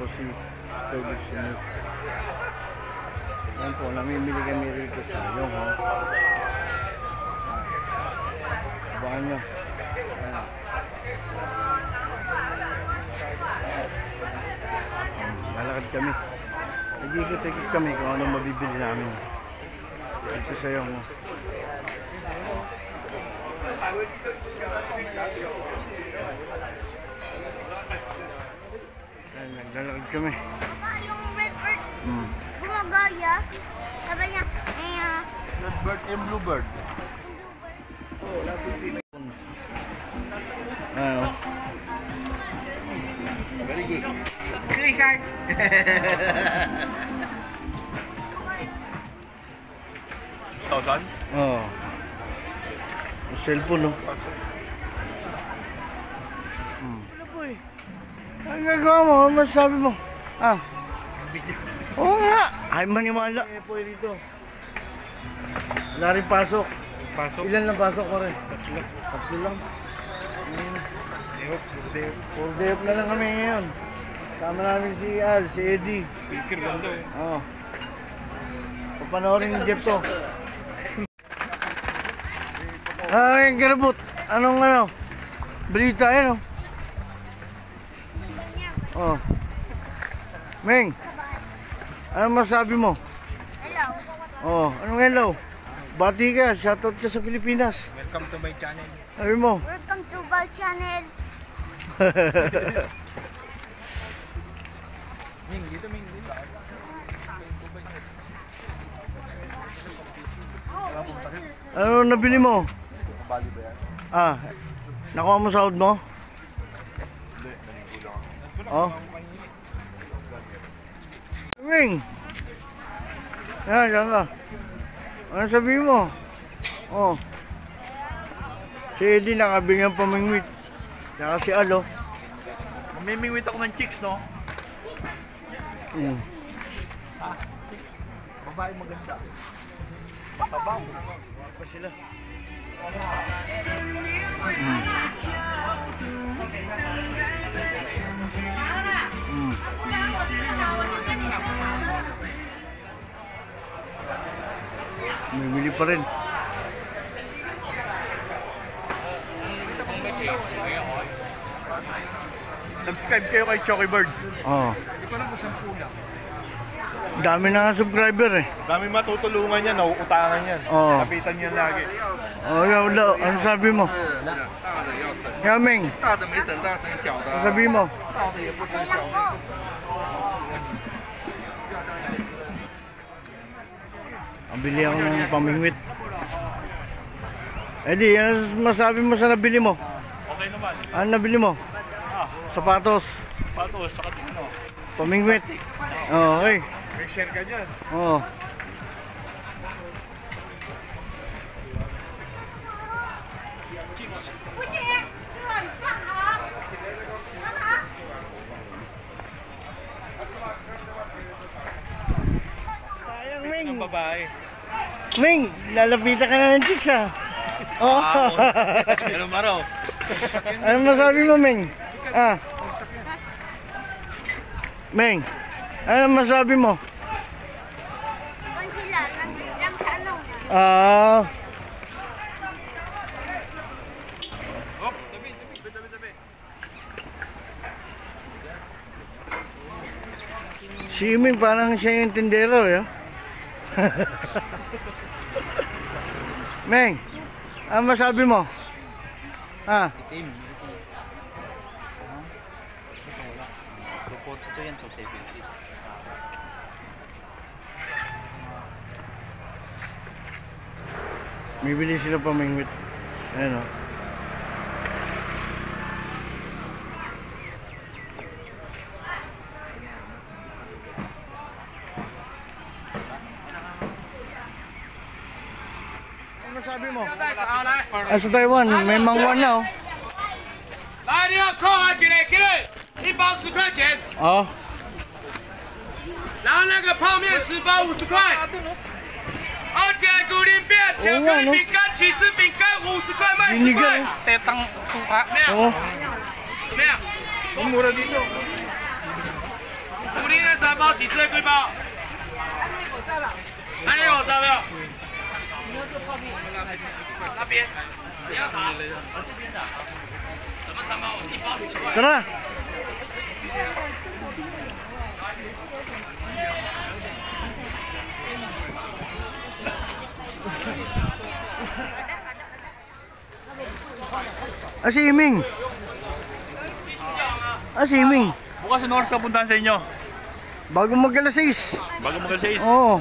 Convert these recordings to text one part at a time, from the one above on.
po si establishment. Yan po, namimili kami rito sa yung abangan nyo. Lalakad kami. Nag-ikot-ikot kami kung anong mabibili namin. Ito sa yung naglalakad kami. Yung red bird, gumagaya. Sabi niya, Red bird and blue bird. Ano? Very good. Okay, hi. Thousand? Oh. Cellphone, no? Ano po eh? Ang gagawa mo? Ano masasabi mo? Ah? Oo nga! Ay, maniwala. Eh po dito. Wala rin pasok. Pasok? Ilan lang pasok ko rin? Tatlo. Tatlo lang. Full Full day off na lang kami ngayon. Sama namin si Al, si Eddie. Speaker banda eh. Oo. Papanoorin ni Jeff to. Ay, garabot. Anong ano? Balita yan, oh. Oh. Meng, anong masabi mo? hello. Oh, anong hello? Bati ka, shoutout ka sa Pilipinas. Welcome to my channel. Sabi mo. Welcome to my channel. Ming, dito Ming, dito. Ano nabili mo? Ah, nakuha mo sahod mo? Oh. Ming! Yan ka. Ano sabihin mo? Oh. Si Eddie nakabili ng pamingwit. Saka si Alo. Mamimingwit ako ng chicks, no? Babae maganda. Masabaw. Pa sila. Bumili pa rin. Subscribe kayo kay Chocky Bird. Oo. Hindi ko alam kung saan kulang. Dami na nga subscriber eh. Dami matutulungan yan, nauutangan yan. Oo. Kapitan yan lagi. Oh, wala. Ano sabi mo? Yaming. Ano sabi mo? Okay lang po. Ang bili ako ng pamingwit. Eddie, ano masabi mo sa nabili mo? Okay naman. Ano nabili mo? Sapatos. Patos, saka tino. Pamingwit. Oh, okay. May share ka dyan. Oh. Sayang, Ming. Ang babae. Ming, lalapitan ka na ng chicks ah. Oh. Ano maraw? Ano masabi mo, Ming? Ah. Ming, ano masabi mo? Kung sila, lang sa ano. Ah. Hop, tabi. Si Ming parang siya yung tindero, eh. Ming, ano masabi mo? Ah. Itim. Support ito yan, so saving it. Bibili sila pamingwit. Ayan o. Ano sabi mo? Sa Taiwan, may mangwan na oh. 来，你要扣好起来，给你一包10块钱， Oh. 然后那个泡面10包50块，而且古灵饼、巧克力饼干、起司饼干50块卖10块， Tetang suka. 没有 Oh. 没有， Ang mura dito. 包几次的贵包？哪里有找没有？那边，你要啥？什么3包？我1包10块。 Tara! Si Iming. Si Iming. Bukas ang oras ka puntahan sa inyo. Bago mag-alas 6. Bago mag-6. Oo.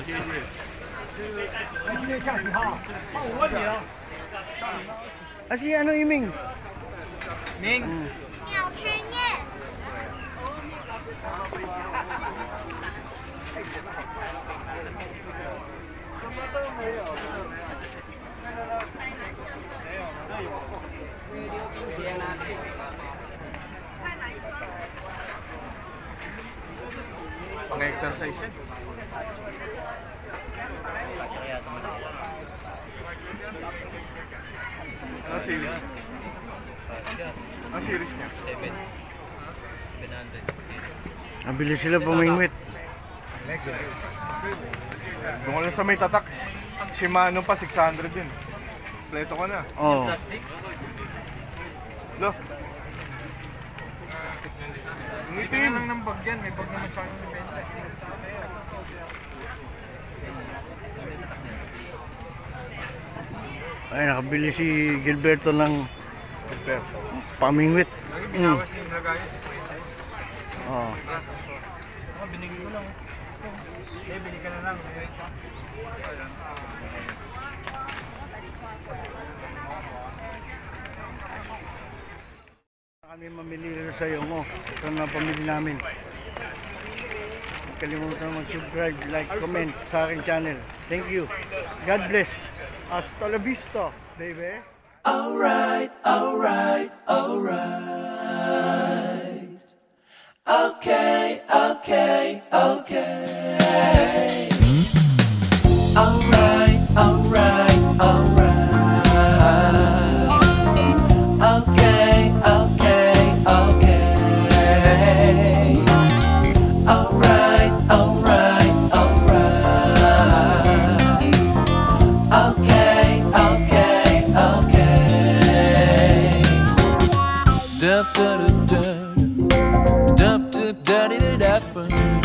Si ano Iming? Ning. 秒去念。 Pang-exercise yan. Ano series? Ano series niya? Nabili sila pamingwit. Doon ka lang sa may tatak. Shimano pa, 600 yun. Pleto ka na. Oo. Lo. Itim lang ng bag yan. May bag naman sa akin ng benta. Ay, nakabili si Gilberto ng Gilberto. pamingwit. Binawas yung lagayan sa Oo. binigay ko lang. Bili ka na lang. Kami mamili rin sa iyo mo. Ito na pamili namin. Huwag kalimutan mag-subscribe, like, comment sa aking channel. Thank you. God bless. Hasta la vista, baby. Alright, alright, alright. Okay, okay, okay. Alright, alright, alright. Okay, okay, okay. Alright, alright, alright. Okay, okay, okay. Dup, dup, dup, dup, dup, dup, dup, dup, dup, dup.